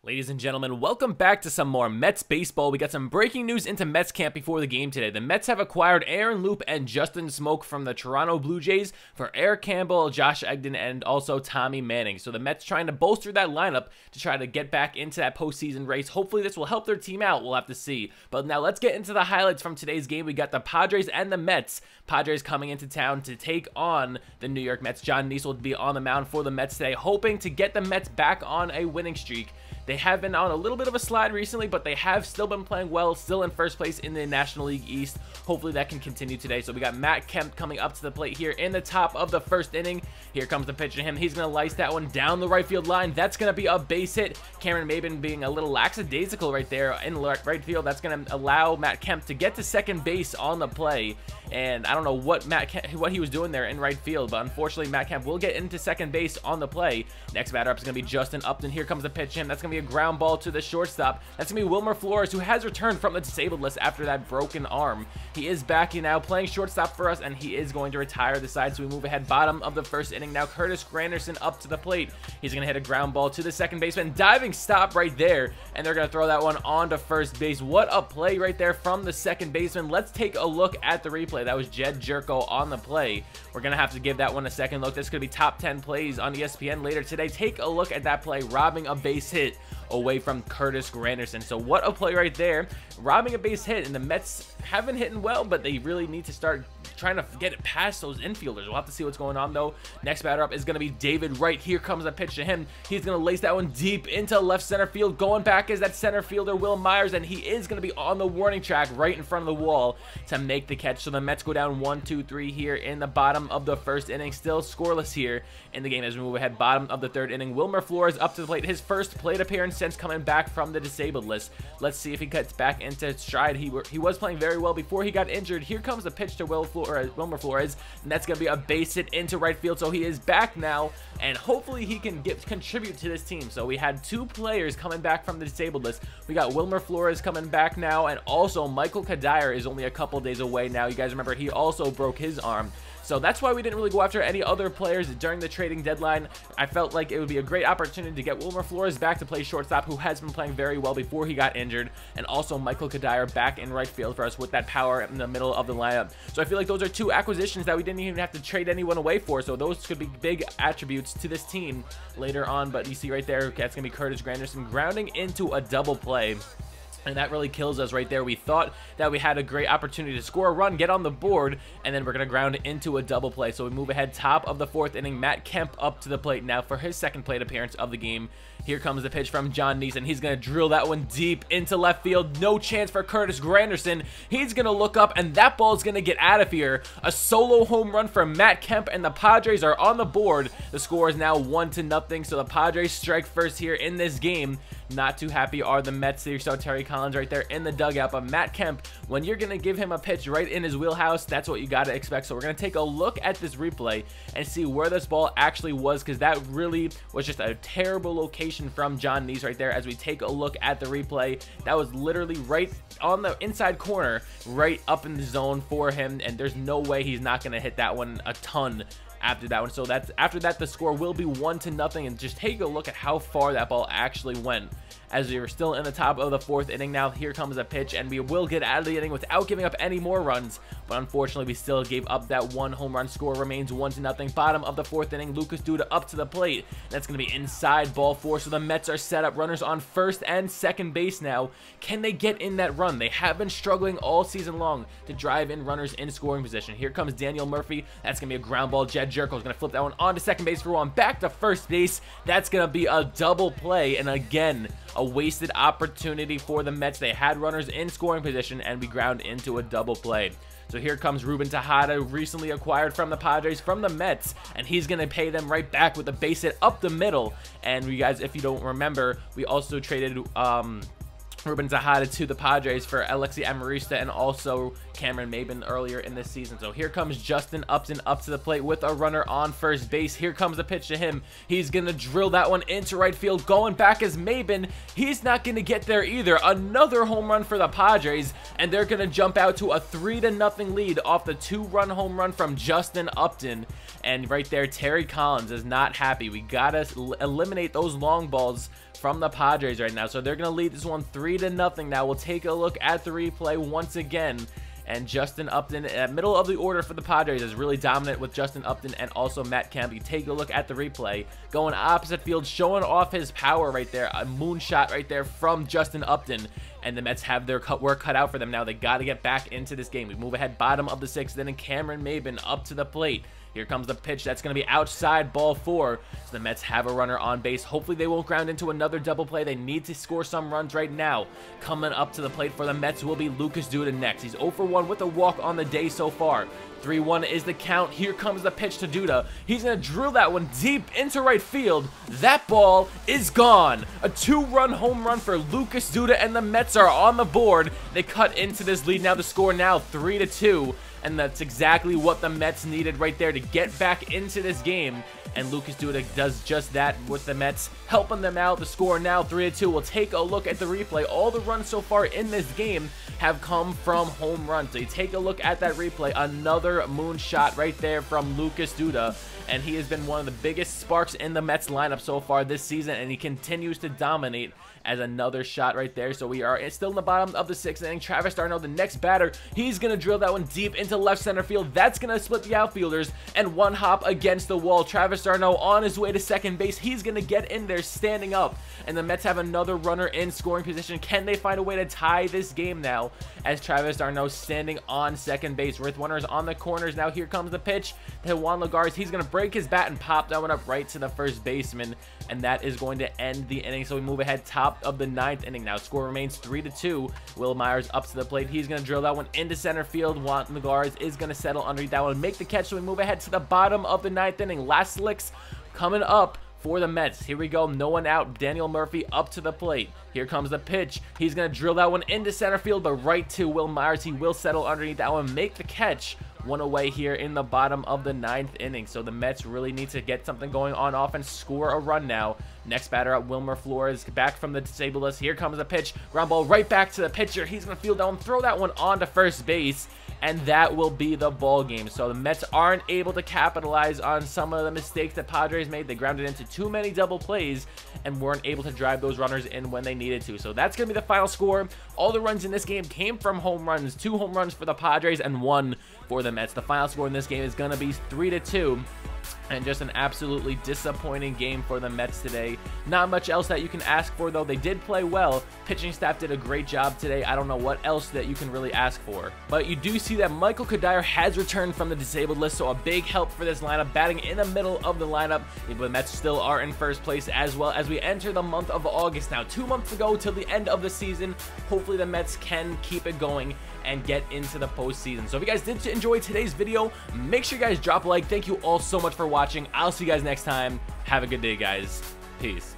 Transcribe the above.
Ladies and gentlemen, welcome back to some more Mets baseball. We got some breaking news into Mets camp before the game today. The Mets have acquired Aaron Loup and Justin Smoak from the Toronto Blue Jays for Eric Campbell, Josh Egden, and also Tommy Manning. So the Mets trying to bolster that lineup to try to get back into that postseason race. Hopefully this will help their team out. We'll have to see. But now let's get into the highlights from today's game. We got the Padres and the Mets. Padres coming into town to take on the New York Mets. John Neese will be on the mound for the Mets today, hoping to get the Mets back on a winning streak. They have been on a little bit of a slide recently, but they have still been playing well, still in first place in the National League East. Hopefully that can continue today. So we got Matt Kemp coming up to the plate here in the top of the first inning. Here comes the pitch to him. He's going to lice that one down the right field line. That's going to be a base hit. Cameron Maybin being a little lackadaisical right there in right field. That's going to allow Matt Kemp to get to second base on the play. And I don't know what what he was doing there in right field, but unfortunately Matt Kemp will get into second base on the play. Next batter up is going to be Justin Upton. Here comes the pitch to him. That's going to be a ground ball to the shortstop. That's going to be Wilmer Flores, who has returned from the disabled list after that broken arm. He is back now playing shortstop for us, and he is going to retire the side. So we move ahead bottom of the first inning. Now Curtis Granderson up to the plate. He's going to hit a ground ball to the second baseman. Diving stop right there, and they're going to throw that one onto first base. What a play right there from the second baseman. Let's take a look at the replay. That was Jed Jerko on the play. We're going to have to give that one a second look. This could be top 10 plays on ESPN later today. Take a look at that play, robbing a base hit away from Curtis Granderson. So what a play right there, robbing a base hit, and the Mets have been hitting well, but they really need to start trying to get it past those infielders. We'll have to see what's going on though. Next batter up is going to be David Wright. Here comes a pitch to him. He's going to lace that one deep into left center field. Going back is that center fielder Will Myers, and he is going to be on the warning track right in front of the wall to make the catch. So the Mets go down 1-2-3 here in the bottom of the first inning. Still scoreless here in the game as we move ahead bottom of the third inning. Wilmer Flores up to the plate. His first plate appearance since coming back from the disabled list. Let's see if he gets back into stride. He was playing very well before he got injured. Here comes the pitch to Wilmer Flores, and that's going to be a base hit into right field. So he is back now, and hopefully he can contribute to this team. So we had two players coming back from the disabled list. We got Wilmer Flores coming back now, and also Michael Kadire is only a couple days away now. You guys remember he also broke his arm. So that's why we didn't really go after any other players during the trading deadline. I felt like it would be a great opportunity to get Wilmer Flores back to play shortstop, who has been playing very well before he got injured, and also Michael Kadire back in right field for us with that power in the middle of the lineup. So I feel like those are two acquisitions that we didn't even have to trade anyone away for. So those could be big attributes to this team later on. But you see right there, that's going to be Curtis Granderson grounding into a double play. And that really kills us right there. We thought that we had a great opportunity to score a run, get on the board, and then we're going to ground into a double play. So we move ahead top of the fourth inning. Matt Kemp up to the plate now for his second plate appearance of the game. Here comes the pitch from John Neese, and he's going to drill that one deep into left field. No chance for Curtis Granderson. He's going to look up, and that ball is going to get out of here. A solo home run from Matt Kemp, and the Padres are on the board. The score is now 1-0, so the Padres strike first here in this game. Not too happy are the Mets. You saw Terry Collins right there in the dugout, but Matt Kemp, when you're going to give him a pitch right in his wheelhouse, that's what you got to expect. So we're going to take a look at this replay and see where this ball actually was, because that really was just a terrible location from John Neese right there. As we take a look at the replay, that was literally right on the inside corner, right up in the zone for him, and there's no way he's not going to hit that one a ton after that one. So that's after that, the score will be 1-0, and just take a look at how far that ball actually went. As we were still in the top of the fourth inning now, here comes a pitch, and we will get out of the inning without giving up any more runs. But unfortunately, we still gave up that one home run. Score remains 1-0. Bottom of the fourth inning, Lucas Duda up to the plate. That's going to be inside ball four. So the Mets are set up. Runners on first and second base now. Can they get in that run? They have been struggling all season long to drive in runners in scoring position. Here comes Daniel Murphy. That's going to be a ground ball. Jed Jerko is going to flip that one onto second base for one. Back to first base. That's going to be a double play. And again, a wasted opportunity for the Mets. They had runners in scoring position, and we ground into a double play. So here comes Ruben Tejada, recently acquired from the Padres from the Mets, and he's going to pay them right back with a base hit up the middle. And you guys, if you don't remember, we also traded Ruben Tejada to the Padres for Alexi Amarista and also Cameron Maybin earlier in this season. So here comes Justin Upton up to the plate with a runner on first base. Here comes the pitch to him. He's going to drill that one into right field. Going back is Maybin. He's not going to get there either. Another home run for the Padres, and they're going to jump out to a 3-0 lead off the 2-run home run from Justin Upton. And right there, Terry Collins is not happy. We gotta eliminate those long balls from the Padres right now. So they're gonna lead this one 3-0 now. We'll take a look at the replay once again. And Justin Upton at middle of the order for the Padres is really dominant with Justin Upton and also Matt Kemp. You take a look at the replay, going opposite field, showing off his power right there. A moonshot right there from Justin Upton. And the Mets have their work cut out for them now. They got to get back into this game. We move ahead, bottom of the 6th inning. Cameron Maben up to the plate. Here comes the pitch. That's going to be outside, ball 4. So the Mets have a runner on base. Hopefully they won't ground into another double play. They need to score some runs right now. Coming up to the plate for the Mets will be Lucas Duda next. He's 0 for 1 with a walk on the day so far. 3-1 is the count. Here comes the pitch to Duda. He's going to drill that one deep into right field. That ball is gone. A 2-run home run for Lucas Duda, and the Mets are on the board. They cut into this lead now. The score now 3-2. And that's exactly what the Mets needed right there to get back into this game. And Lucas Duda does just that with the Mets helping them out. The score now 3-2. We'll take a look at the replay. All the runs so far in this game have come from home runs. So you take a look at that replay. Another moonshot right there from Lucas Duda. And he has been one of the biggest sparks in the Mets lineup so far this season. And he continues to dominate as another shot right there. So we are still in the bottom of the 6th inning. Travis d'Arnaud, the next batter, he's going to drill that one deep into left center field. That's going to split the outfielders and one hop against the wall. Travis d'Arnaud on his way to second base. He's going to get in there standing up. And the Mets have another runner in scoring position. Can they find a way to tie this game now as Travis d'Arnaud standing on second base with runners on the corners? Now here comes the pitch to Juan Lagares. He's going to break his bat and pop that one up right to the first baseman. And that is going to end the inning. So we move ahead top of the 9th inning now. Score remains 3-2. Will Myers up to the plate. He's going to drill that one into center field. Juan Lagares is going to settle underneath that one, make the catch. So we move ahead to the bottom of the 9th inning. Last licks coming up for the Mets. Here we go. No one out. Daniel Murphy up to the plate. Here comes the pitch. He's going to drill that one into center field, but right to Will Myers. He will settle underneath that one, make the catch. One away here in the bottom of the 9th inning. So the Mets really need to get something going on offense, score a run now. Next batter up, Wilmer Flores, back from the disabled list. Here comes the pitch. Ground ball right back to the pitcher. He's going to field that one, throw that one onto first base. And that will be the ball game. So the Mets aren't able to capitalize on some of the mistakes that Padres made. They grounded into too many double plays and weren't able to drive those runners in when they needed to. So that's going to be the final score. All the runs in this game came from home runs. 2 home runs for the Padres and 1 for the Mets. The final score in this game is going to be 3-2. And just an absolutely disappointing game for the Mets today. Not much else that you can ask for, though. They did play well. Pitching staff did a great job today. I don't know what else that you can really ask for. But you do see that Michael Kadire has returned from the disabled list, so a big help for this lineup, batting in the middle of the lineup. The Mets still are in first place as well as we enter the month of August now. 2 months to go till the end of the season. Hopefully the Mets can keep it going and get into the postseason. So if you guys did enjoy today's video, make sure you guys drop a like. Thank you all so much for watching. I'll see you guys next time. Have a good day, guys. Peace.